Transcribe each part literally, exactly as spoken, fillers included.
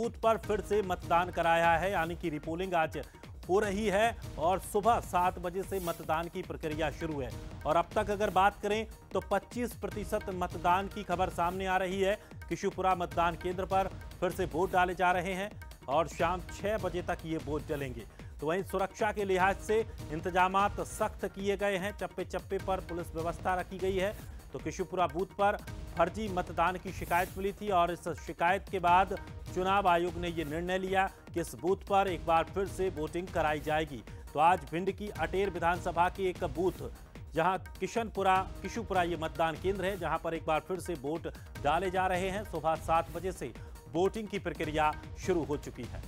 Booth पर फिर से मतदान कराया है, यानी कि रिपोलिंग आज हो रही है और सुबह सात बजे से मतदान की प्रक्रिया शुरू है। और अब तक अगर बात करें तो पच्चीस प्रतिशत मतदान की खबर सामने आ रही है। किशुपुरा मतदान केंद्र पर फिर से वोट डाले जा रहे हैं और शाम छह बजे तक ये वोट डलेंगे। तो वहीं सुरक्षा के लिहाज से इंतजामात सख्त किए गए हैं, चप्पे चप्पे पर पुलिस व्यवस्था रखी गई है। तो किशुपुरा बूथ पर फर्जी मतदान की शिकायत मिली थी और इस शिकायत के बाद चुनाव आयोग ने यह निर्णय लिया कि इस बूथ पर एक बार फिर से वोटिंग कराई जाएगी। तो आज भिंड की अटेर विधानसभा के एक बूथ जहां किशनपुरा किशुपुरा ये मतदान केंद्र है, जहां पर एक बार फिर से वोट डाले जा रहे हैं। सुबह सात बजे से वोटिंग की प्रक्रिया शुरू हो चुकी है।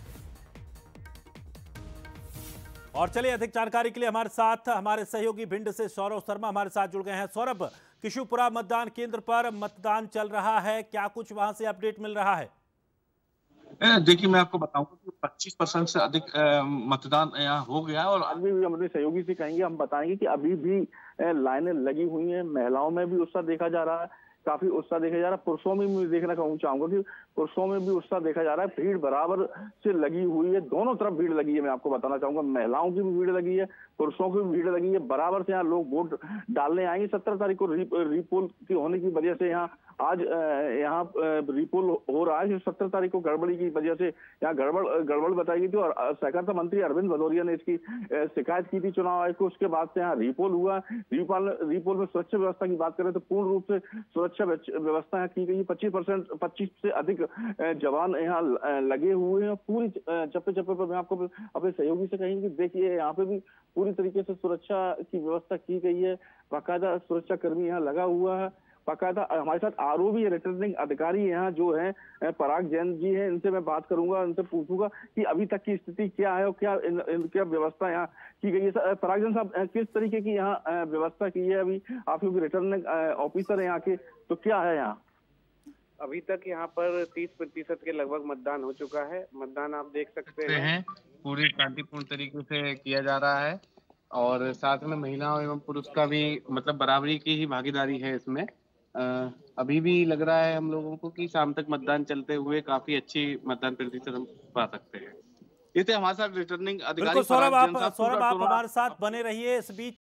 और चलिए अधिक जानकारी के लिए हमारे साथ हमारे सहयोगी भिंड से सौरभ शर्मा हमारे साथ जुड़ गए हैं। सौरभ, किशुपुरा मतदान केंद्र पर मतदान चल रहा है, क्या कुछ वहां से अपडेट मिल रहा है? देखिए, मैं आपको बताऊंगा कि पच्चीस परसेंट से अधिक मतदान यहाँ हो गया और अभी भी हम अपने सहयोगी से कहेंगे, हम बताएंगे कि अभी भी लाइनें लगी हुई हैं। महिलाओं में भी उत्साह देखा जा रहा है, काफी उत्साह देखा जा रहा है। पुरुषों में भी देखना चाहूंगा कि पुरुषों में भी उत्साह देखा जा रहा है। भीड़ बराबर से लगी हुई है, दोनों तरफ भीड़ लगी है। मैं आपको बताना चाहूंगा, महिलाओं की भी भीड़ लगी है, पुरुषों की भी भीड़ लगी है। बराबर से यहाँ लोग वोट डालने आएंगे। सत्रह तारीख को री, रीपोल की होने की वजह से यहाँ आज यहाँ रिपोल हो रहा है। सत्रह तारीख को गड़बड़ी की वजह से यहाँ गड़बड़ गड़बड़ बताई गई थी और सहकारिता मंत्री अरविंद भदौरिया ने इसकी शिकायत की थी चुनाव आयोग को। उसके बाद से यहाँ रिपोल हुआ। रिपोल रिपोल में सुरक्षा व्यवस्था की बात करें तो पूर्ण रूप से सुरक्षा व्यवस्था यहाँ की गई है। पच्चीस परसेंट पच्चीस से अधिक जवान यहाँ लगे हुए हैं। पूरी चप्पे चप्पे पर मैं आपको अपने सहयोगी से कहेंगे, देखिए यहाँ पे भी पूरी तरीके से सुरक्षा की व्यवस्था की गई है। बाकायदा सुरक्षा कर्मी यहाँ लगा हुआ है। बाकायदा हमारे साथ आरओबी रिटर्निंग अधिकारी यहाँ जो है पराग जैन जी हैं, इनसे मैं बात करूंगा, इनसे पूछूंगा कि अभी तक की स्थिति क्या है और क्या इन, इन, क्या व्यवस्था यहाँ की गई है। पराग जैन साहब, किस तरीके की यहाँ व्यवस्था की है? अभी आप क्योंकि रिटर्निंग ऑफिसर है यहाँ के, तो क्या है यहाँ? अभी तक यहाँ पर तीस प्रतिशत के लगभग मतदान हो चुका है। मतदान आप देख सकते हैं पूरी शांतिपूर्ण तरीके से किया जा रहा है और साथ में महिलाओं एवं पुरुष का भी मतलब बराबरी की ही भागीदारी है इसमें। आ, अभी भी लग रहा है हम लोगों को कि शाम तक मतदान चलते हुए काफी अच्छी मतदान प्रतिशत हम पा सकते हैं। ये थे हमारे साथ रिटर्निंग अधिकारी। सौरभ आप सौरभ आप हमारे साथ बने रहिए। इस बीच